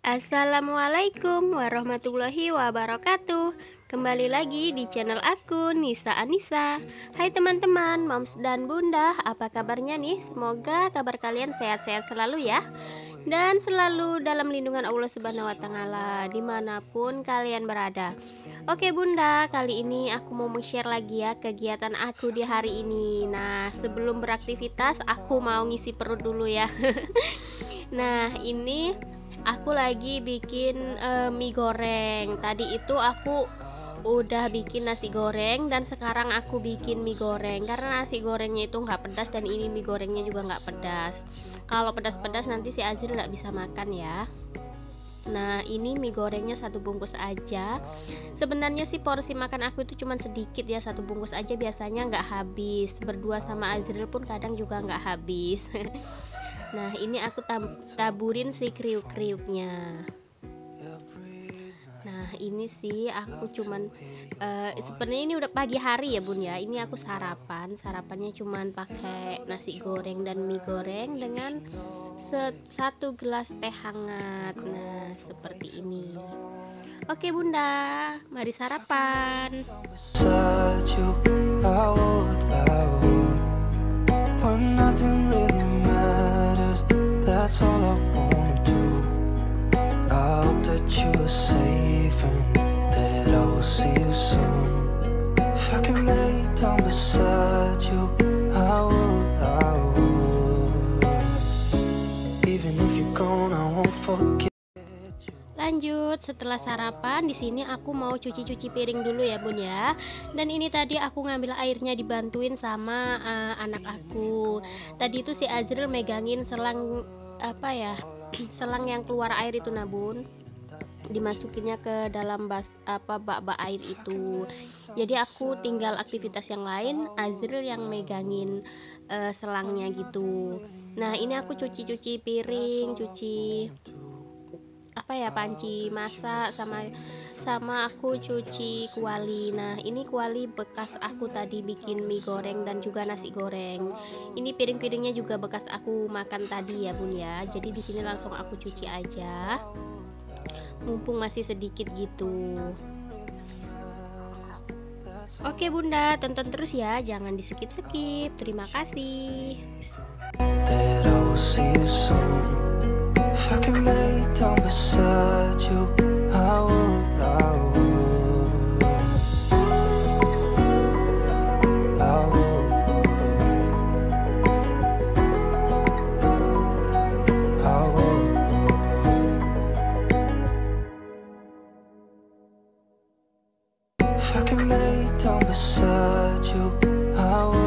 Assalamualaikum warahmatullahi wabarakatuh. Kembali lagi di channel aku, Nisa Anissa. Hai teman-teman, moms dan bunda, apa kabarnya nih? Semoga kabar kalian sehat-sehat selalu ya, dan selalu dalam lindungan Allah Subhanahu wa Ta'ala dimanapun kalian berada. Oke bunda, kali ini aku mau share lagi ya kegiatan aku di hari ini. Nah, sebelum beraktivitas aku mau ngisi perut dulu ya. Nah, ini aku lagi bikin mie goreng. Tadi itu aku udah bikin nasi goreng dan sekarang aku bikin mie goreng karena nasi gorengnya itu nggak pedas dan ini mie gorengnya juga nggak pedas. Kalau pedas-pedas nanti si Azril nggak bisa makan ya. Nah, ini mie gorengnya satu bungkus aja. Sebenarnya sih porsi makan aku itu cuman sedikit ya, satu bungkus aja biasanya nggak habis. Berdua sama Azril pun kadang juga nggak habis. Nah, ini aku taburin si kriuk-kriuknya. Nah, ini sih aku cuman sebenarnya ini udah pagi hari ya bun ya. Ini aku sarapannya cuman pakai nasi goreng dan mie goreng dengan satu gelas teh hangat. Nah, seperti ini. Oke bunda, mari sarapan. That's all I wanna do. I hope that you are safe and that I will see you soon. If I can lay down beside you, I would. Even if you're gone, I won't forget. Lanjut, setelah sarapan di sini aku mau cuci-cuci piring dulu ya bun ya. Dan ini tadi aku ngambil airnya dibantuin sama anak aku. Tadi itu si Azril megangin selang selang yang keluar air itu nabun, dimasukinnya ke dalam bak air itu. Jadi aku tinggal aktivitas yang lain, Azril yang megangin selangnya gitu. Nah, ini aku cuci piring, cuci panci masak, sama aku cuci kuali. Nah, ini kuali bekas aku tadi bikin mie goreng dan juga nasi goreng. Ini piring-piringnya juga bekas aku makan tadi ya bun ya. Jadi di sini langsung aku cuci aja, mumpung masih sedikit gitu. Oke bunda, tonton terus ya, jangan di skip-skip. Terima kasih. If I can lay down beside you, I would. If I can lay down beside you, I would.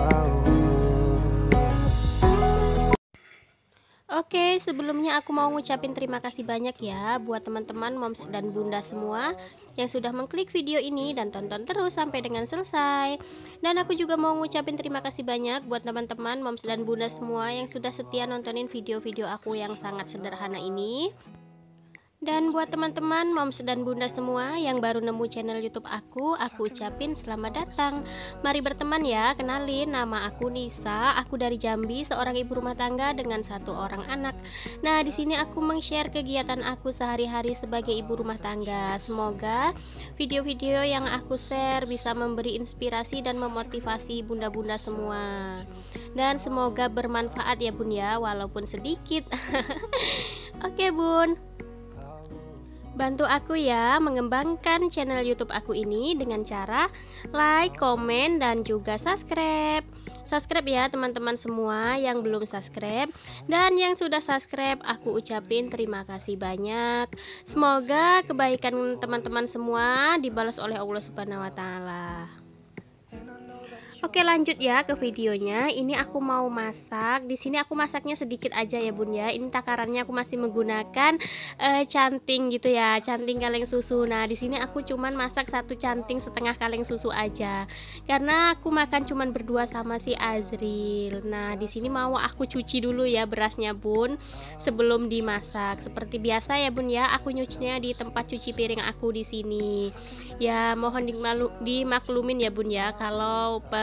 Oke, sebelumnya aku mau ngucapin terima kasih banyak ya buat teman-teman moms dan bunda semua yang sudah mengklik video ini dan tonton terus sampai dengan selesai. Dan aku juga mau ngucapin terima kasih banyak buat teman-teman moms dan bunda semua yang sudah setia nontonin video-video aku yang sangat sederhana ini. Dan buat teman-teman moms dan bunda semua yang baru nemu channel YouTube aku ucapin selamat datang. Mari berteman ya, kenalin nama aku Nisa, aku dari Jambi, seorang ibu rumah tangga dengan satu orang anak. Nah, di sini aku meng-share kegiatan aku sehari-hari sebagai ibu rumah tangga. Semoga video-video yang aku share bisa memberi inspirasi dan memotivasi bunda-bunda semua. Dan semoga bermanfaat ya bun ya, walaupun sedikit. Oke bun, bantu aku ya mengembangkan channel YouTube aku ini dengan cara like, komen, dan juga subscribe. Subscribe ya teman-teman semua yang belum subscribe, dan yang sudah subscribe aku ucapin terima kasih banyak. Semoga kebaikan teman-teman semua dibalas oleh Allah Subhanahu wa Ta'ala. Oke, lanjut ya ke videonya. Ini aku mau masak. Di sini aku masaknya sedikit aja ya bun ya. Ini takarannya aku masih menggunakan canting gitu ya, canting kaleng susu. Nah, di sini aku cuman masak satu canting setengah kaleng susu aja, karena aku makan cuman berdua sama si Azril. Nah, di sini mau aku cuci dulu ya berasnya bun sebelum dimasak. Seperti biasa ya bun ya, aku nyucinya di tempat cuci piring aku di sini. Ya, mohon dimaklumin ya bun ya kalau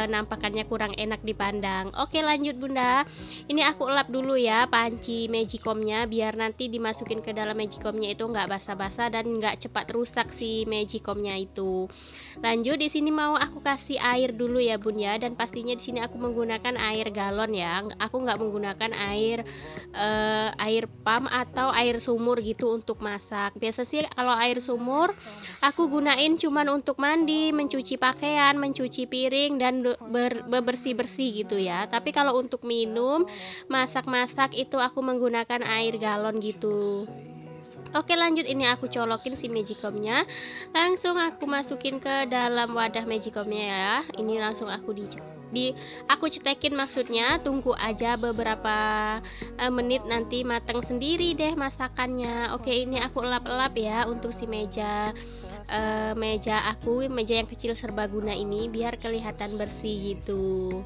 penampakannya kurang enak dipandang. Oke, lanjut Bunda. Ini aku elap dulu ya panci magicomnya, biar nanti dimasukin ke dalam magicomnya itu nggak basa-basa dan nggak cepat rusak si magicomnya itu. Lanjut, di sini mau aku kasih air dulu ya Bun ya, dan pastinya di sini aku menggunakan air galon ya. Aku nggak menggunakan air pam atau air sumur gitu untuk masak. Biasa sih kalau air sumur aku gunain cuman untuk mandi, mencuci pakaian, mencuci piring dan bebersih-bersih gitu ya. Tapi kalau untuk minum, masak-masak itu aku menggunakan air galon gitu. Oke, lanjut, ini aku colokin si magicomnya, langsung aku masukin ke dalam wadah magicomnya ya. Ini langsung aku aku cetekin, maksudnya tunggu aja beberapa menit, nanti matang sendiri deh masakannya. Oke, ini aku elap-elap ya untuk si meja yang kecil serbaguna ini biar kelihatan bersih gitu.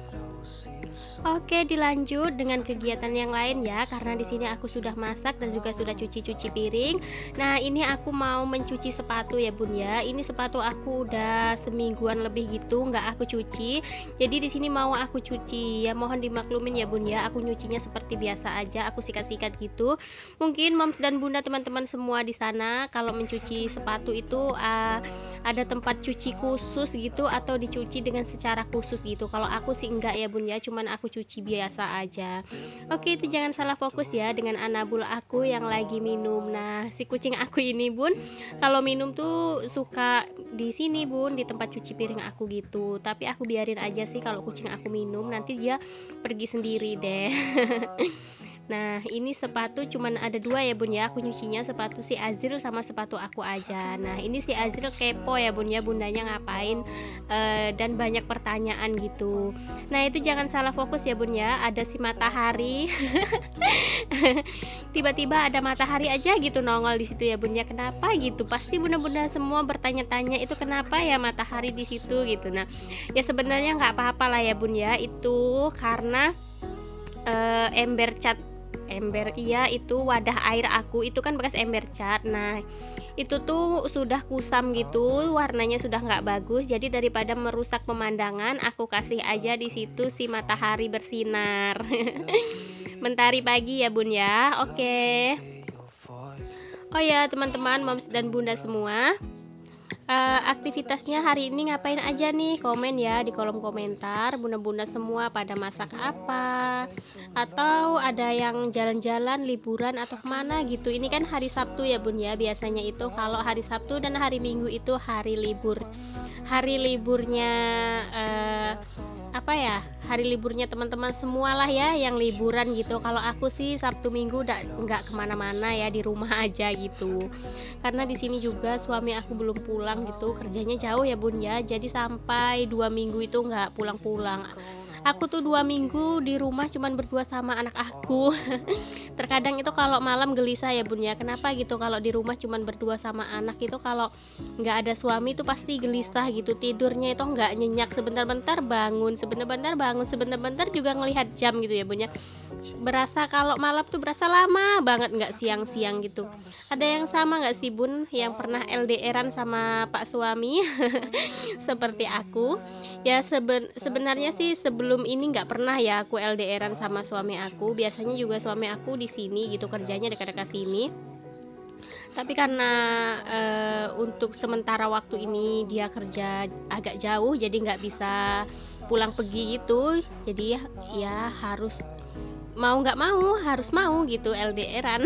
Oke, dilanjut dengan kegiatan yang lain ya, karena di sini aku sudah masak dan juga sudah cuci piring. Nah, ini aku mau mencuci sepatu ya Bun ya. Ini sepatu aku udah semingguan lebih gitu nggak aku cuci. Jadi di sini mau aku cuci ya, mohon dimaklumin ya Bun ya. Aku nyucinya seperti biasa aja, aku sikat-sikat gitu. Mungkin moms dan bunda teman-teman semua di sana kalau mencuci sepatu itu ada tempat cuci khusus gitu atau dicuci dengan secara khusus gitu. Kalau aku sih enggak ya Bun ya, cuman aku cuci biasa aja. Oke, itu jangan salah fokus ya dengan anabul aku yang lagi minum. Nah, si kucing aku ini Bun, kalau minum tuh suka di sini Bun, di tempat cuci piring aku gitu. Tapi aku biarin aja sih kalau kucing aku minum, nanti dia pergi sendiri deh. Nah, ini sepatu cuman ada dua ya Bun ya, aku nyucinya sepatu si Azril sama sepatu aku aja. Nah, ini si Azril kepo ya Bun ya, bundanya ngapain dan banyak pertanyaan gitu. Nah, itu jangan salah fokus ya Bun ya, ada si matahari. Tiba-tiba ada matahari aja gitu nongol di situ ya Bun ya, kenapa gitu? Pasti bunda-bunda semua bertanya-tanya itu kenapa ya matahari di situ gitu. Nah, ya sebenarnya nggak apa-apa lah ya Bun ya, itu karena ember iya, itu wadah air aku itu kan bekas ember cat. Nah, itu tuh sudah kusam gitu, warnanya sudah nggak bagus. Jadi daripada merusak pemandangan, aku kasih aja di situ si matahari bersinar. Mentari pagi ya Bun ya. Oke. Oh ya teman-teman, moms dan bunda semua, aktivitasnya hari ini ngapain aja nih? Komen ya di kolom komentar. Bunda-bunda semua pada masak apa? Atau ada yang jalan-jalan, liburan atau kemana gitu? Ini kan hari Sabtu ya Bun ya. Biasanya itu kalau hari Sabtu dan hari Minggu itu hari libur. Hari liburnya hari liburnya teman-teman semualah ya yang liburan gitu. Kalau aku sih Sabtu Minggu nggak kemana-mana ya, di rumah aja gitu. Karena di sini juga suami aku belum pulang gitu, kerjanya jauh ya Bun ya. Jadi sampai 2 minggu itu nggak pulang-pulang. Aku tuh 2 minggu di rumah cuman berdua sama anak aku. Terkadang itu kalau malam gelisah ya Bun ya, kenapa gitu kalau di rumah cuman berdua sama anak itu, kalau nggak ada suami itu pasti gelisah gitu, tidurnya itu nggak nyenyak, sebentar-bentar bangun, sebentar-bentar juga ngelihat jam gitu ya Bun ya. Berasa kalau malam tuh berasa lama banget, nggak siang-siang gitu. Ada yang sama nggak sih Bun yang pernah LDRan sama Pak suami? Seperti aku ya. Sebenarnya sih sebelum ini nggak pernah ya aku LDRan sama suami aku. Biasanya juga suami aku di sini gitu, kerjanya dekat-dekat sini. Tapi karena untuk sementara waktu ini dia kerja agak jauh, jadi nggak bisa pulang pergi gitu. Jadi ya harus mau nggak mau harus mau gitu LDRan.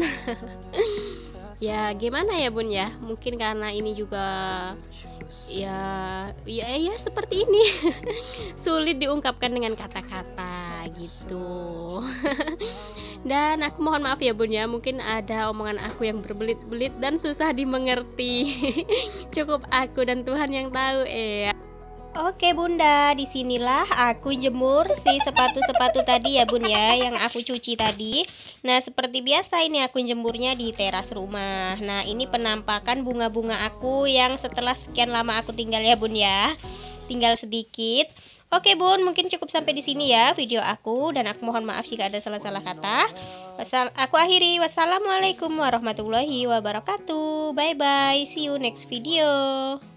Ya gimana ya Bun ya, mungkin karena ini juga ya seperti ini. Sulit diungkapkan dengan kata-kata gitu. Dan aku mohon maaf ya Bun ya, mungkin ada omongan aku yang berbelit-belit dan susah dimengerti. Cukup aku dan Tuhan yang tahu ya. Oke Bunda, disinilah aku jemur si sepatu-sepatu tadi ya Bun ya, yang aku cuci tadi. Nah seperti biasa ini aku jemurnya di teras rumah. Nah ini penampakan bunga-bunga aku yang setelah sekian lama aku tinggal ya Bun ya. Tinggal sedikit. Oke Bun, mungkin cukup sampai di sini ya video aku, dan aku mohon maaf jika ada salah-salah kata. Aku akhiri, wassalamualaikum warahmatullahi wabarakatuh. Bye bye, see you next video.